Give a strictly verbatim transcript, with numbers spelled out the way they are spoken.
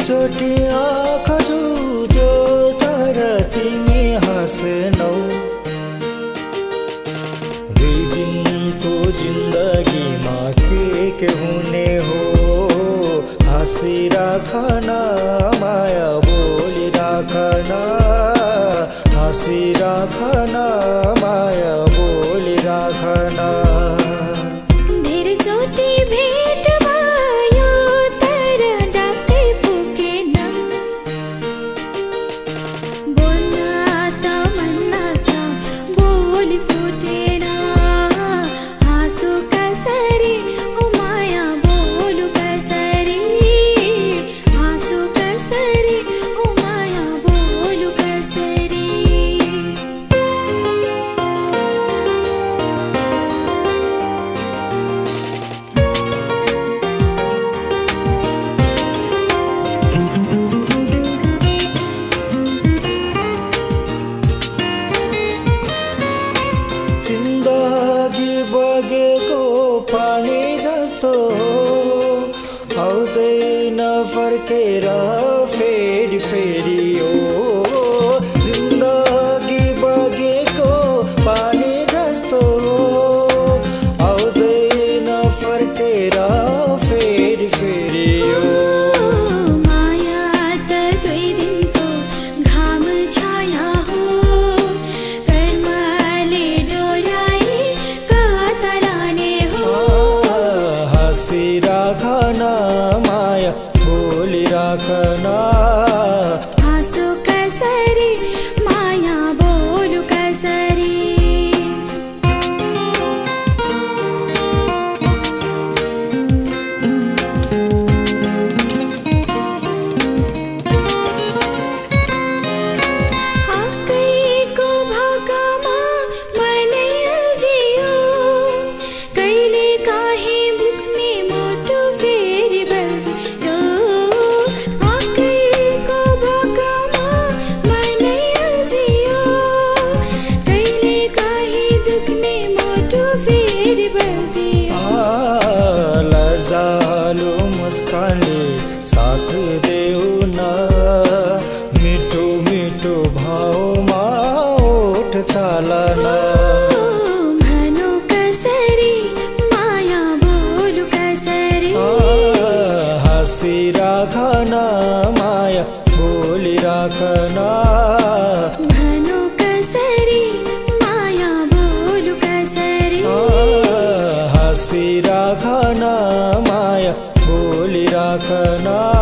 चोटी आँखा झुक्यो तर तिमी हाँसेनौ। दुई दिनको जिन्दगीमा के के हुने हो, हाँसिराखन माया बोलिराखन, हाँसिराखन माया बोलिराखन। जिन्दगी बगेको पानी जस्तो आउँदैन फर्केर फेरि फेरि ओ। जिन्दगी बगेको पानी जस्तो आउँदैन फर्केर फेरि फेरि ओ। हाँसिराखन माया बोलिराखन, हाँसो कसरी माया बोलु कसरी। आँकैको भाकामा मनै अल्झियो, कहिले काहीँ लजालु मुस्कानले साथ देऊ न, मिठो मिठो भावमा ओठ चालन। भनो कसरी माया बोलु कसरी, हाँसिराखन माया बोलिराखन। भनो कसरी माया बोलु कसरी, हाँसिराखन माया बोलिराखन।